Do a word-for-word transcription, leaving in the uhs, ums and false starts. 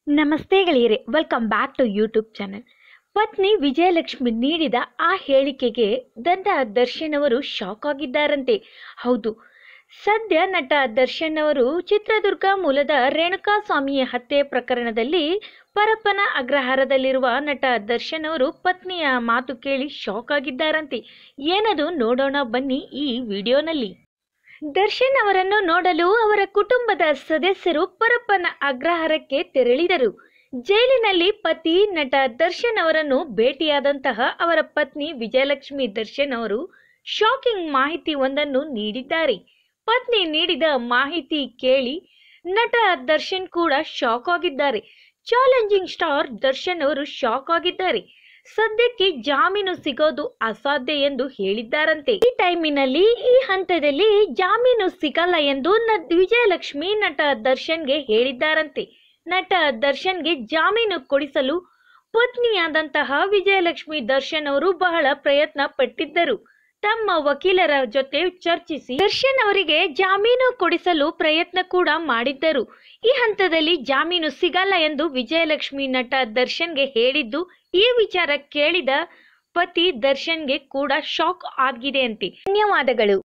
ನಮಸ್ತೆ ಗೆಳೆಯರೆ, welcome back to YouTube channel. ಪತ್ನಿ ವಿಜಯಲಕ್ಷ್ಮಿ ನೀಡಿದ ಆ ಹೇಳಿಕೆಗೆ ನಟ ದರ್ಶನ್ ಅವರು ಶಾಕ್ ಆಗಿದ್ದಾರಂತೆ. ಹೌದು, ಸದ್ಯ ನಟ ದರ್ಶನ್ ಅವರು ಚಿತ್ರದುರ್ಗ ಮೂಲದ ರೇಣುಕಾಸ್ವಾಮಿಯ ಹತ್ಯೆ ಪ್ರಕರಣದಲ್ಲಿ ಪರಪ್ಪನ ಅಗ್ರಹಾರದಲ್ಲಿರುವ ನಟ ದರ್ಶನ್ ಅವರು ಪತ್ನಿಯ ಮಾತು ಕೇಳಿ ಶಾಕ್ ಆಗಿದ್ದಾರಂತೆ. ಏನದು ನೋಡೋಣ ಬನ್ನಿ ಈ ವಿಡಿಯೋನಲ್ಲಿ. ದರ್ಶನ್ ಅವರನ್ನು ನೋಡಲು ಅವರ ಕುಟುಂಬದ ಸದಸ್ಯರು ಪರಪ್ಪನ ಅಗ್ರಹಾರಕ್ಕೆ ತೆರಳಿದರು. ಜೈಲಿನಲ್ಲಿ ಪತಿ ನಟ ದರ್ಶನ್ ಅವರನ್ನು ಭೇಟಿಯಾದಂತಹ ಅವರ ಪತ್ನಿ ವಿಜಯಲಕ್ಷ್ಮಿ ದರ್ಶನ್ ಅವರು ಶಾಕಿಂಗ್ ಮಾಹಿತಿ ಒಂದನ್ನು ನೀಡಿದ್ದಾರೆ. ಪತ್ನಿ ನೀಡಿದ ಮಾಹಿತಿ ಕೇಳಿ ನಟ ದರ್ಶನ್ ಕೂಡ ಶಾಕ್ ಆಗಿದ್ದಾರೆ. ಚಾಲೆಂಜಿಂಗ್ ಸ್ಟಾರ್ ದರ್ಶನ್ ಅವರು ಶಾಕ್ ಆಗಿದ್ದಾರೆ. ಸದ್ಯಕ್ಕೆ ಜಾಮೀನು ಸಿಗೋದು ಅಸಾಧ್ಯ ಎಂದು ಹೇಳಿದ್ದಾರಂತೆ. ಈ ಟೈಮಿನಲ್ಲಿ ಈ ಹಂತದಲ್ಲಿ ಜಾಮೀನು ಸಿಗಲ್ಲ ಎಂದು ವಿಜಯಲಕ್ಷ್ಮಿ ನಟ ದರ್ಶನ್ಗೆ ಹೇಳಿದ್ದಾರಂತೆ. ನಟ ದರ್ಶನ್ಗೆ ಜಾಮೀನು ಕೊಡಿಸಲು ಪತ್ನಿಯಾದಂತಹ ವಿಜಯಲಕ್ಷ್ಮಿ ದರ್ಶನ್ ಅವರು ಬಹಳ ಪ್ರಯತ್ನ ಪಟ್ಟಿದ್ದರು. ತಮ್ಮ ವಕೀಲರ ಜೊತೆ ಚರ್ಚಿಸಿ ದರ್ಶನ್ ಅವರಿಗೆ ಜಾಮೀನು ಕೊಡಿಸಲು ಪ್ರಯತ್ನ ಕೂಡ ಮಾಡಿದ್ದರು. ಈ ಹಂತದಲ್ಲಿ ಜಾಮೀನು ಸಿಗಲ್ಲ ಎಂದು ವಿಜಯಲಕ್ಷ್ಮಿ ನಟ ದರ್ಶನ್ಗೆ ಹೇಳಿದ್ದು ಈ ವಿಚಾರ ಕೇಳಿದ ಪತಿ ದರ್ಶನ್ಗೆ ಕೂಡ ಶಾಕ್ ಆಗಿದೆ ಅಂತೆ. ಧನ್ಯವಾದಗಳು.